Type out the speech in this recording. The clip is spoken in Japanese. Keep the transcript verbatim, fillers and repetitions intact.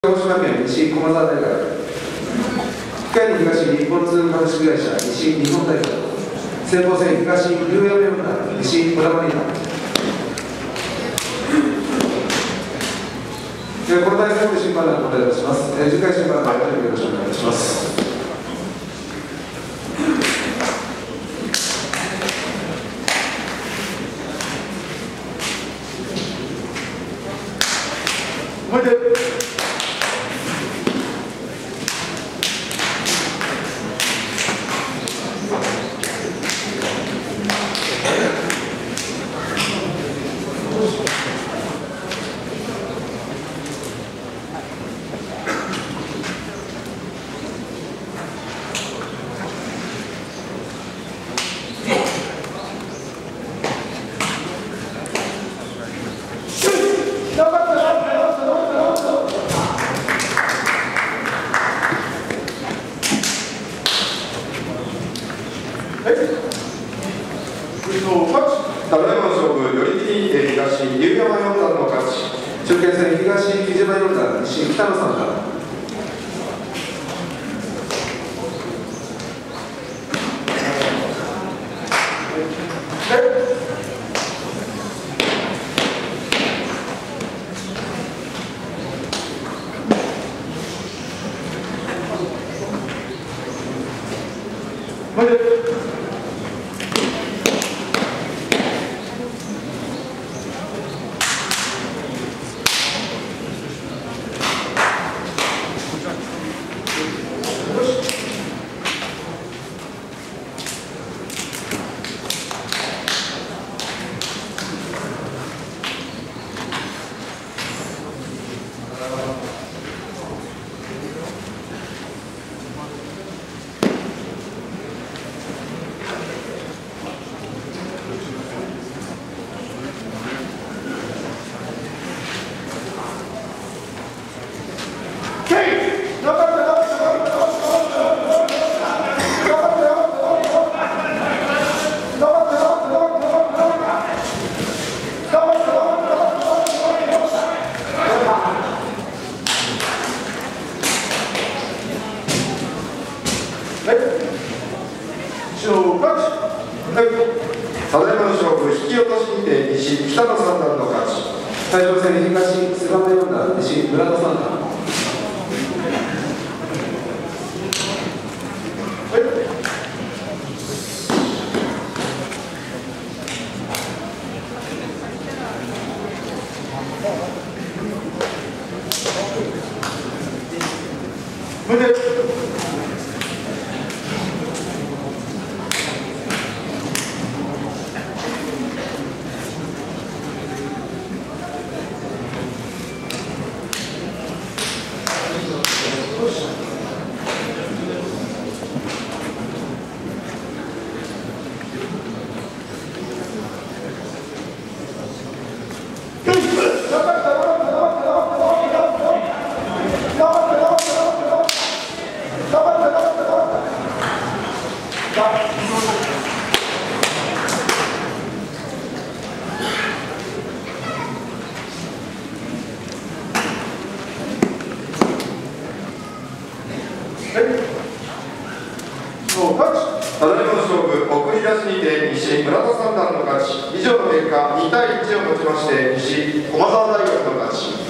鹿児島県西駒沢大学、機械に東日本通株式会社西日本大学、先鋒戦東竜山四段西小玉リーダー。この対戦の審判団をお願いいたします。次回審判団よろしくお願いします。おいで。ただいまの勝負、寄り切り東竜山四段の勝ち。中堅戦東木島四段西北野三段。おいで。ただいまの勝負、引き落としにて西北野三段の勝ち。対象戦東菅野四段西村田三段。おいで。ただいまの勝負、送り出しにて西村田三段の勝ち。以上の結果、にたいいちをもちまして西駒沢大学の勝ち。